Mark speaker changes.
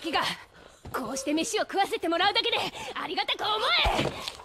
Speaker 1: ガキがこうして飯を食わせてもらうだけでありがたく思え。